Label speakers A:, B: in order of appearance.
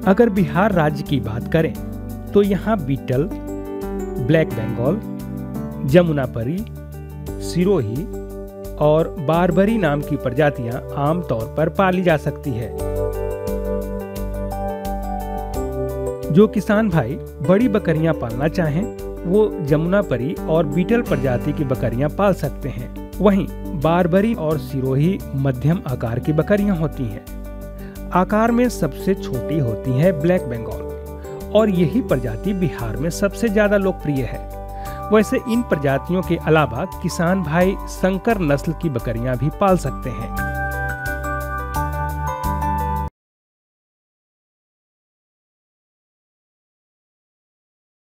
A: अगर बिहार राज्य की बात करें तो यहाँ बीटल, ब्लैक बंगाल, जमुनापरी, सिरोही और बारबरी नाम की प्रजातियां आमतौर पर पाली जा सकती है। जो किसान भाई बड़ी बकरियां पालना चाहें वो जमुनापरी और बीटल प्रजाति की बकरियां पाल सकते हैं। वहीं बारबरी और सिरोही मध्यम आकार की बकरियां होती हैं। आकार में सबसे छोटी होती है ब्लैक बंगाल और यही प्रजाति बिहार में सबसे ज्यादा लोकप्रिय है। वैसे इन प्रजातियों के अलावा किसान भाई संकर नस्ल की बकरियां भी पाल सकते हैं।